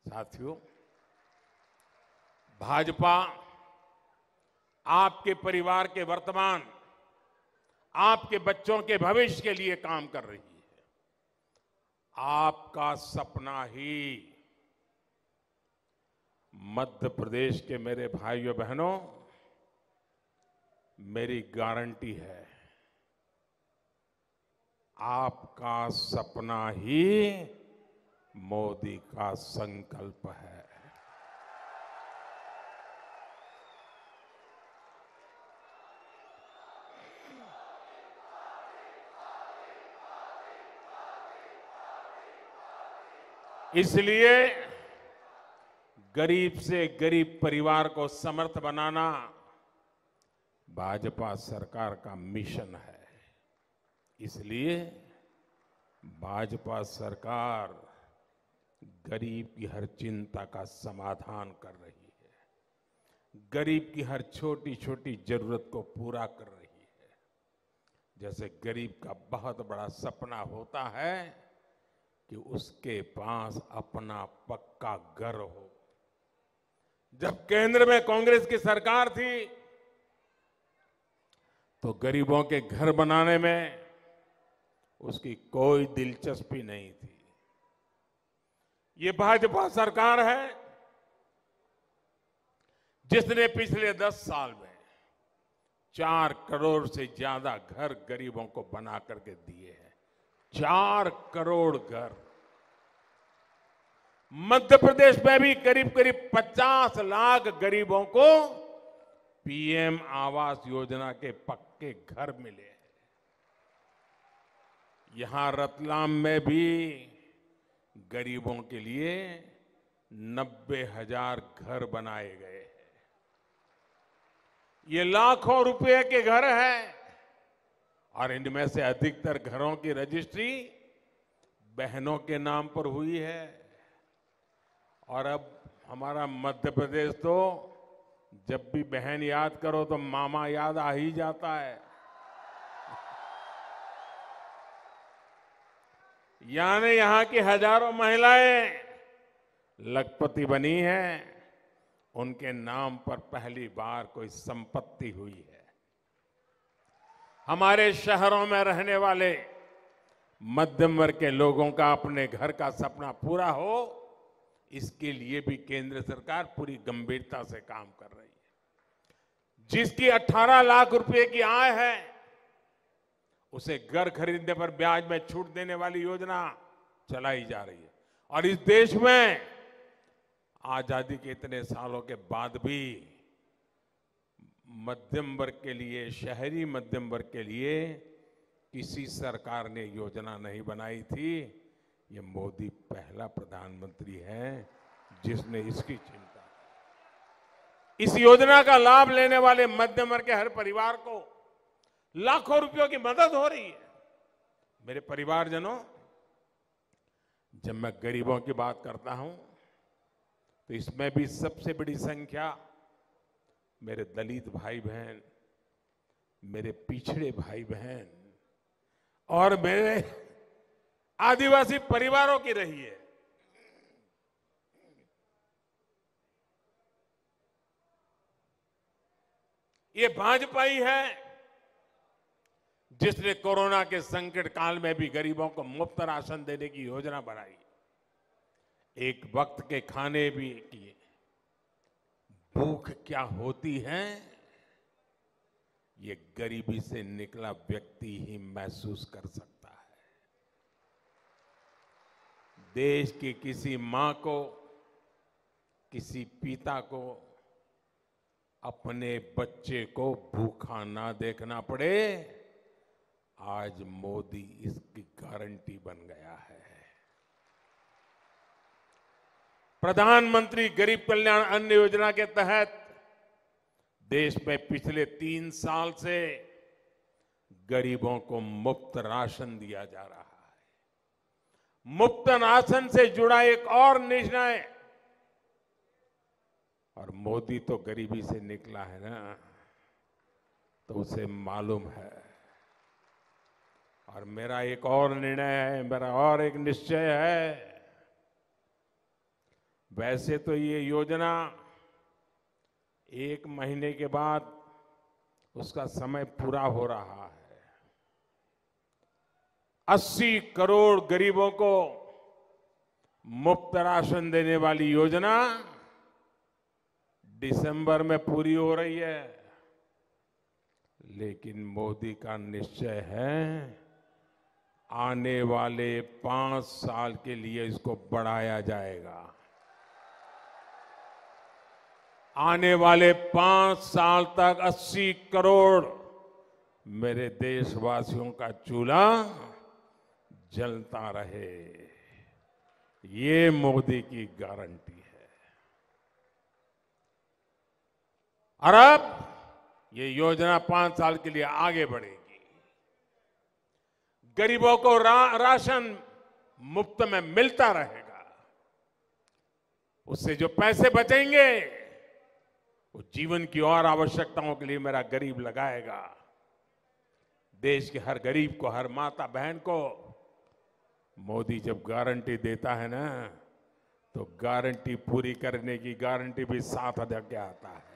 साथियों, भाजपा आपके परिवार के वर्तमान, आपके बच्चों के भविष्य के लिए काम कर रही है। आपका सपना ही मध्य प्रदेश के मेरे भाइयों बहनों, मेरी गारंटी है, आपका सपना ही मोदी का संकल्प है। इसलिए गरीब से गरीब परिवार को समर्थ बनाना भाजपा सरकार का मिशन है। इसलिए भाजपा सरकार गरीब की हर चिंता का समाधान कर रही है, गरीब की हर छोटी छोटी जरूरत को पूरा कर रही है। जैसे गरीब का बहुत बड़ा सपना होता है कि उसके पास अपना पक्का घर हो। जब केंद्र में कांग्रेस की सरकार थी तो गरीबों के घर बनाने में उसकी कोई दिलचस्पी नहीं थी। ये भाजपा सरकार है जिसने पिछले 10 साल में 4 करोड़ से ज्यादा घर गरीबों को बना करके दिए हैं। 4 करोड़ घर। मध्य प्रदेश में भी करीब करीब 50 लाख गरीबों को पीएम आवास योजना के पक्के घर मिले हैं। यहां रतलाम में भी गरीबों के लिए 90,000 घर बनाए गए हैं। ये लाखों रुपए के घर हैं और इनमें से अधिकतर घरों की रजिस्ट्री बहनों के नाम पर हुई है। और अब हमारा मध्य प्रदेश तो जब भी बहन याद करो तो मामा याद आ ही जाता है। यानी यहां की हजारों महिलाएं लखपति बनी हैं, उनके नाम पर पहली बार कोई संपत्ति हुई है। हमारे शहरों में रहने वाले मध्यम वर्ग के लोगों का अपने घर का सपना पूरा हो, इसके लिए भी केंद्र सरकार पूरी गंभीरता से काम कर रही है। जिसकी 18 लाख रुपए की आय है उसे घर खरीदने पर ब्याज में छूट देने वाली योजना चलाई जा रही है। और इस देश में आजादी के इतने सालों के बाद भी मध्यम वर्ग के लिए, शहरी मध्यम वर्ग के लिए किसी सरकार ने योजना नहीं बनाई थी। ये मोदी पहला प्रधानमंत्री है जिसने इसकी चिंता की। इस योजना का लाभ लेने वाले मध्यम वर्ग के हर परिवार को लाखों रुपयों की मदद हो रही है। मेरे परिवारजनों, जब मैं गरीबों की बात करता हूं तो इसमें भी सबसे बड़ी संख्या मेरे दलित भाई बहन, मेरे पिछड़े भाई बहन और मेरे आदिवासी परिवारों की रही है। ये भाजपा ही है जिसने कोरोना के संकट काल में भी गरीबों को मुफ्त राशन देने की योजना बनाई, एक वक्त के खाने भी किए। भूख क्या होती है ये गरीबी से निकला व्यक्ति ही महसूस कर सकता है। देश की किसी मां को, किसी पिता को अपने बच्चे को भूखा ना देखना पड़े, आज मोदी इसकी गारंटी बन गया है। प्रधानमंत्री गरीब कल्याण अन्न योजना के तहत देश में पिछले 3 साल से गरीबों को मुफ्त राशन दिया जा रहा है। मुफ्त राशन से जुड़ा एक और निर्णय, और मोदी तो गरीबी से निकला है ना, तो उसे मालूम है। और मेरा एक और निर्णय है, मेरा और एक निश्चय है, वैसे तो ये योजना 1 महीने के बाद उसका समय पूरा हो रहा है। 80 करोड़ गरीबों को मुफ्त राशन देने वाली योजना दिसंबर में पूरी हो रही है, लेकिन मोदी का निश्चय है आने वाले 5 साल के लिए इसको बढ़ाया जाएगा। आने वाले 5 साल तक 80 करोड़ मेरे देशवासियों का चूल्हा जलता रहे, ये मोदी की गारंटी है। और अब ये योजना 5 साल के लिए आगे बढ़ेगी। गरीबों को राशन मुफ्त में मिलता रहेगा। उससे जो पैसे बचेंगे वो जीवन की और आवश्यकताओं के लिए मेरा गरीब लगाएगा। देश के हर गरीब को, हर माता बहन को मोदी जब गारंटी देता है ना, तो गारंटी पूरी करने की गारंटी भी साथ दे के आता है।